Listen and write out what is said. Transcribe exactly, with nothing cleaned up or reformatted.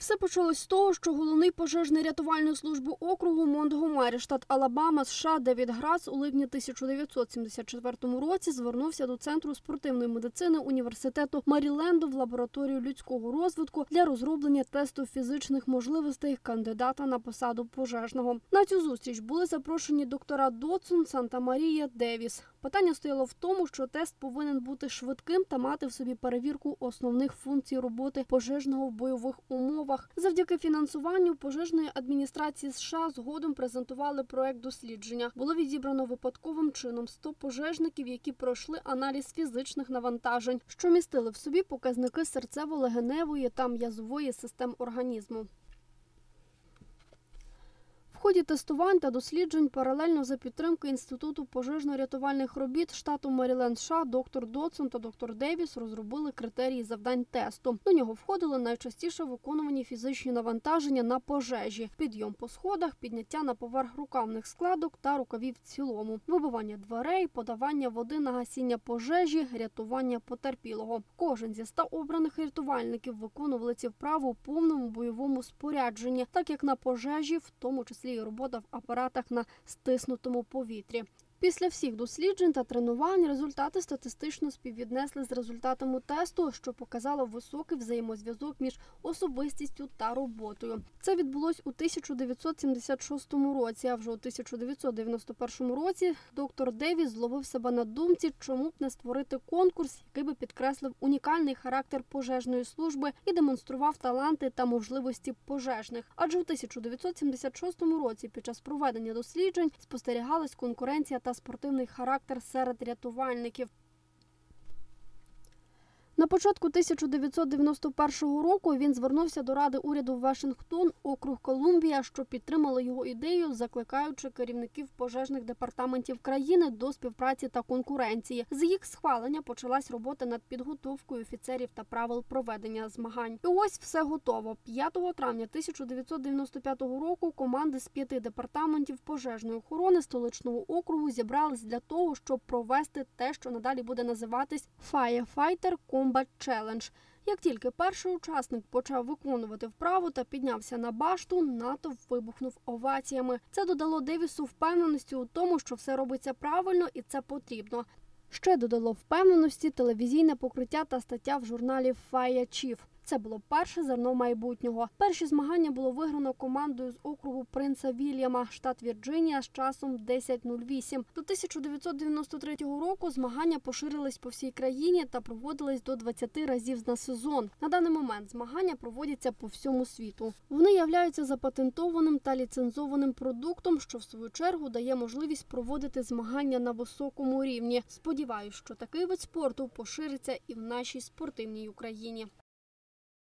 Все почалось з того, що головний пожежний рятувальної служби округу Монтгомері, штат Алабама, США, Девід Грац у липні тисяча дев'ятсот сімдесят четвертому році звернувся до Центру спортивної медицини Університету Меріленду в лабораторію людського розвитку для розроблення тесту фізичних можливостей кандидата на посаду пожежного. На цю зустріч були запрошені доктора Додсон, Санта-Марія, Девіс. Питання стояло в тому, що тест повинен бути швидким та мати в собі перевірку основних функцій роботи пожежного в бойових умовах. Завдяки фінансуванню пожежної адміністрації США згодом презентували проект дослідження. Було відібрано випадковим чином сто пожежників, які пройшли аналіз фізичних навантажень, що містили в собі показники серцево-легеневої та м'язової систем організму. В ході тестувань та досліджень паралельно за підтримки Інституту пожежно-рятувальних робіт штату Меріленд США доктор Додсон та доктор Девіс розробили критерії завдань тесту. До нього входили найчастіше виконувані фізичні навантаження на пожежі, підйом по сходах, підняття на поверх рукавних складок та рукавів в цілому, вибивання дверей, подавання води на гасіння пожежі, рятування потерпілого. Кожен зі ста обраних рятувальників виконували ці вправи у повному бойовому спорядженні, так як на пожежі, в тому числі і робота в апаратах на стиснутому повітрі. Після всіх досліджень та тренувань результати статистично співвіднесли з результатами тесту, що показало високий взаємозв'язок між особистістю та роботою. Це відбулось у тисяча дев'ятсот сімдесят шостому році, а вже у тисяча дев'ятсот дев'яносто першому році доктор Девіс зловив себе на думці, чому б не створити конкурс, який би підкреслив унікальний характер пожежної служби і демонстрував таланти та можливості пожежних. Адже у тисяча дев'ятсот сімдесят шостому році під час проведення досліджень спостерігалась конкуренція та спортивний характер серед рятувальників. На початку тисяча дев'ятсот дев'яносто першого року він звернувся до Ради уряду Вашингтон, округ Колумбія, що підтримали його ідею, закликаючи керівників пожежних департаментів країни до співпраці та конкуренції. З їх схвалення почалась робота над підготовкою офіцерів та правил проведення змагань. І ось все готово. п'ятого травня тисяча дев'ятсот дев'яносто п'ятого року команди з п'яти департаментів пожежної охорони столичного округу зібрались для того, щоб провести те, що надалі буде називатись Firefighter Combat Challenge. Як тільки перший учасник почав виконувати вправу та піднявся на башту, натовп вибухнув оваціями. Це додало Девісу впевненості у тому, що все робиться правильно і це потрібно. Ще додало впевненості телевізійне покриття та стаття в журналі Fire Chief. Це було перше зерно майбутнього. Перші змагання було виграно командою з округу Принца Вільяма, штат Вірджинія, з часом десять нуль вісім. До тисяча дев'ятсот дев'яносто третього року змагання поширились по всій країні та проводились до двадцяти разів на сезон. На даний момент змагання проводяться по всьому світу. Вони являються запатентованим та ліцензованим продуктом, що в свою чергу дає можливість проводити змагання на високому рівні. Сподіваюсь, що такий вид спорту пошириться і в нашій спортивній Україні.